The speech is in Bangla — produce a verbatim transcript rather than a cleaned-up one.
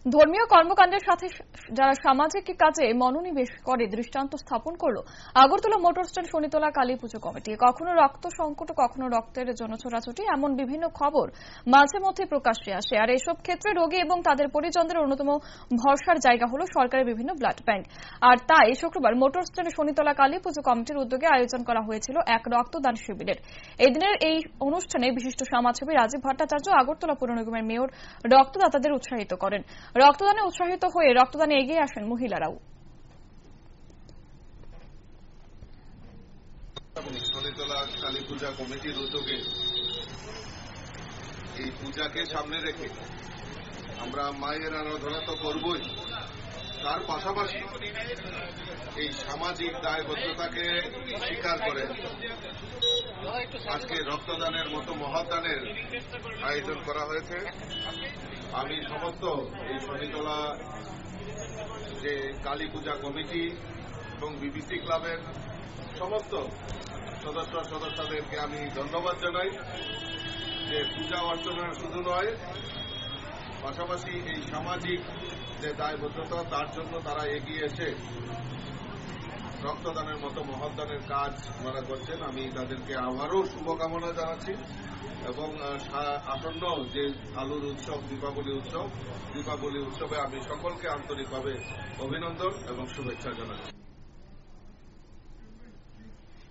ধর্মীয় কর্মকাণ্ডের সাথে যারা সামাজিক কাজে মনোনিবেশ করে দৃষ্টান্ত স্থাপন করল Agartala motor stand Shanitala Kali Puja committee. কখনো রক্ত সংকট, কখনো রক্তের জন্য ছোটাছুটি, এমন বিভিন্ন খবর মাঝে মধ্যে প্রকাশ্যে আসে। আর এসব ক্ষেত্রে রোগী এবং তাদের পরিজনদের অন্যতম ভরসার জায়গা হল সরকারের বিভিন্ন ব্লাড ব্যাংক। আর তাই শুক্রবার মোটর স্ট্যান্ড শনিতলা কালী পুজো কমিটির উদ্যোগে আয়োজন করা হয়েছিল এক রক্তদান শিবিরের। এদিনের এই অনুষ্ঠানে বিশিষ্ট সমাজসেবী রাজীব ভট্টাচার্য আগরতলা পৌর নিগমের মেয়র রক্তদাতাদের উৎসাহিত করেন। রক্তদানে উৎসাহিত হয়ে রক্তদানে এগিয়ে আসেন মহিলারাও। শনিতলা কালী পূজা কমিটির উদ্যোগে এই পূজাকে সামনে রেখে আমরা মায়ের আরাধনা তো করবই, তার পাশাপাশি এই সামাজিক দায়বদ্ধতাকে স্বীকার করে আজকে রক্তদানের মতো মহাদানের আয়োজন করা হয়েছে। আমি সমস্ত এই শনিতলা যে কালী পূজা কমিটি এবং বিবিসি ক্লাবের সমস্ত সদস্য সদস্যদেরকে আমি ধন্যবাদ জানাই যে পূজা অর্চনা শুধু নয়, পাশাপাশি এই সামাজিক যে দায়বদ্ধতা তার জন্য তারা এগিয়ে এসে রক্তদানের মতো মহৎদানের কাজ ওনারা করছেন। আমি তাদেরকে আবারও শুভকামনা জানাচ্ছি এবং আসন্ন যে আলুর উৎসব দীপাবলি উৎসব দীপাবলি উৎসবে আমি সকলকে আন্তরিকভাবে অভিনন্দন এবং শুভেচ্ছা জানাচ্ছি।